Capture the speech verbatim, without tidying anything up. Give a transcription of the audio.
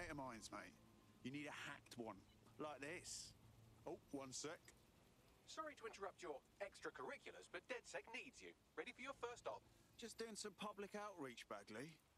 mate of mine's, mate. You need a hacked one, like this. Oh, one sec. Sorry to interrupt your extracurriculars, but DedSec needs you. Ready for your first op? Just doing some public outreach, Bagley.